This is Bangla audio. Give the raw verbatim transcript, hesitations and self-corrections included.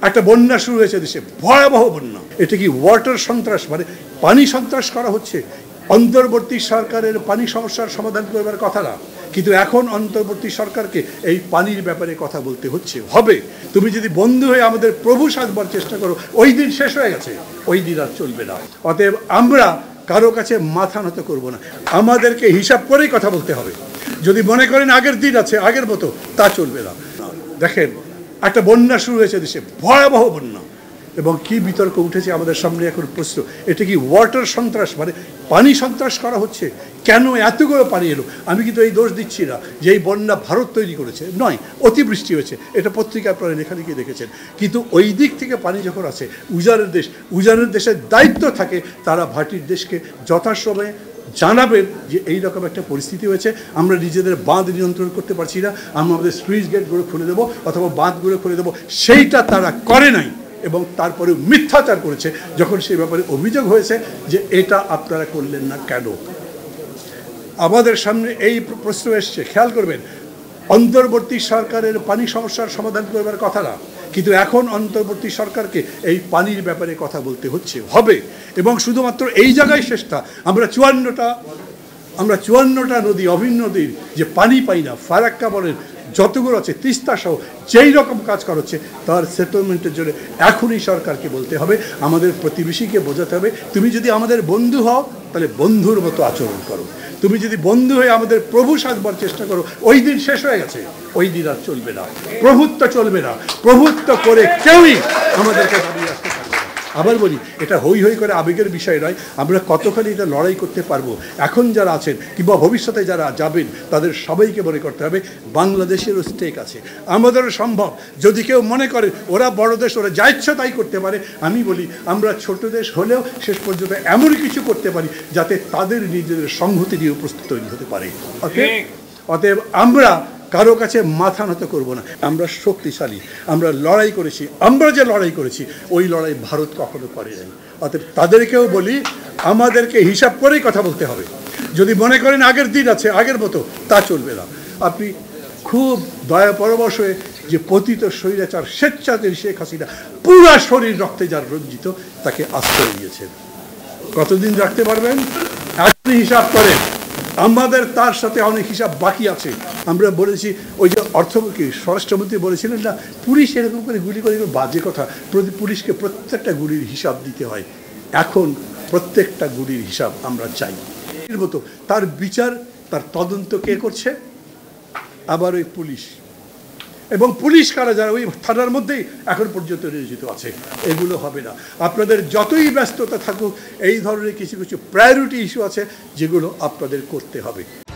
একটা বন্যা শুরু হয়েছে দেশে, ভয়াবহ বন্যা। এটা কি ওয়াটার সন্ত্রাস, মানে পানি সন্ত্রাস করা হচ্ছে? অন্তর্বর্তী সরকারের পানি সমস্যার সমাধান করবার কথা না, কিন্তু এখন অন্তর্বর্তী সরকারকে এই পানির ব্যাপারে কথা বলতে হচ্ছে। হবে, তুমি যদি বন্ধু হয়ে আমাদের প্রভু সাজবার চেষ্টা করো, ওই দিন শেষ হয়ে গেছে, ওই দিন আর চলবে না। অতএব আমরা কারো কাছে মাথা নত করব না, আমাদেরকে হিসাব করেই কথা বলতে হবে। যদি মনে করেন আগের দিন আছে, আগের মতো, তা চলবে না। দেখেন, একটা বন্যা শুরু হয়েছে দেশে, ভয়াবহ বন্যা, এবং কি বিতর্ক উঠেছে আমাদের সামনে এখন প্রশ্ন, এটা কি ওয়াটার সন্ত্রাস, মানে পানি সন্ত্রাস করা হচ্ছে? কেন এতগুলো পানি এলো? আমি কিন্তু এই দোষ দিচ্ছি না যে এই বন্যা ভারত তৈরি করেছে, নয়, অতিবৃষ্টি হয়েছে, এটা পত্রিকায় আপনারা লেখালেখি দেখেছেন। কিন্তু ওই দিক থেকে পানি যখন আছে, উজানের দেশ, উজানের দেশের দায়িত্ব থাকে তারা ভাটির দেশকে যথাসময়ে জানাবেন যে এই রকম একটা পরিস্থিতি হয়েছে, আমরা নিজেদের বাঁধ নিয়ন্ত্রণ করতে পারছি না, আমরা আমাদের স্লুইস গেটগুলো খুলে দেবো অথবা বাঁধগুলো খুলে দেবো। সেইটা তারা করে নাই, এবং তারপরে মিথ্যাচার করেছে যখন সেই ব্যাপারে অভিযোগ হয়েছে যে এটা আপনারা করলেন না কেন। আমাদের সামনে এই প্রশ্ন এসছে, খেয়াল করবেন, অন্তর্বর্তী সরকারের পানি সমস্যার সমাধান করবার কথা না, কিন্তু এখন অন্তর্বর্তী সরকারকে এই পানির ব্যাপারে কথা বলতে হচ্ছে। হবে, এবং শুধুমাত্র এই জায়গায় শেষটা, আমরা চুয়ান্নটা আমরা চুয়ান্নটা নদী, অভিন্ন নদীর যে পানি পাই না, ফারাক্কা বলেন, যতগুলো আছে, তিস্তা সহ যেই রকম কাজ করা হচ্ছে, তার সেটেলমেন্টের জন্য এখনই সরকারকে বলতে হবে, আমাদের প্রতিবেশীকে বোঝাতে হবে, তুমি যদি আমাদের বন্ধু হও তাহলে বন্ধুর মতো আচরণ করো। তুমি যদি বন্ধু হয়ে আমাদের প্রভু সাজবার চেষ্টা করো, ওই দিন শেষ হয়ে গেছে, ওই দিন আর চলবে না। প্রভুত্ব চলবে না, প্রভুত্ব করে কেউই আমাদেরকে দাঁড়িয়ে আসতে পারবে না। আবার বলি, এটা হই হই করে আবেগের বিষয় নয়, আমরা কতখানি এটা লড়াই করতে পারবো। এখন যারা আছেন কিংবা ভবিষ্যতে যারা যাবেন, তাদের সবাইকে মনে করতে হবে বাংলাদেশেরও স্টেক আছে, আমাদেরও সম্ভব। যদি কেউ মনে করে ওরা বড় দেশ, ওরা যা ইচ্ছা তাই করতে পারে, আমি বলি আমরা ছোট দেশ হলেও শেষ পর্যন্ত এমন কিছু করতে পারি যাতে তাদের নিজেদের সংহতি নিয়ে প্রস্তুত তৈরি হতে পারে। অতএব অতএব আমরা কারো কাছে মাথা নত করবো না, আমরা শক্তিশালী, আমরা লড়াই করেছি, আমরা যে লড়াই করেছি ওই লড়াই ভারত কখনো করে নাই। অতএব তাদেরকেও বলি, আমাদেরকে হিসাব করেই কথা বলতে হবে। যদি মনে করেন আগের দিন আছে, আগের মতো, তা চলবে না। আপনি খুব দয়া পরবশ হয়ে যে পতিত স্বৈরাচার স্বেচ্ছাচারী শেখ হাসিনা পুরা শরীর রক্তে যার রঞ্জিত, তাকে আশ্রয় দিয়েছেন, কতদিন রাখতে পারবেন? আপনি হিসাব করেন, আমাদের তার সাথে অনেক হিসাব বাকি আছে। আমরা বলেছি, ওই যে অর্থমন্ত্রী স্বরাষ্ট্রমন্ত্রী বলেছিলেন না, পুলিশ এরকম করে গুলি করে, বাজে কথা, প্রতি পুলিশকে প্রত্যেকটা গুলির হিসাব দিতে হয়। এখন প্রত্যেকটা গুলির হিসাব আমরা চাই। এর মতো তার বিচার, তার তদন্ত কে করছে? আবার ওই পুলিশ, এবং পুলিশ কারা যারা ওই থানার মধ্যেই এখন পর্যন্ত নিয়োজিত আছে। এগুলো হবে না। আপনাদের যতই ব্যস্ততা থাকুক, এই ধরনের কিছু কিছু প্রায়োরিটি ইস্যু আছে যেগুলো আপনাদের করতে হবে।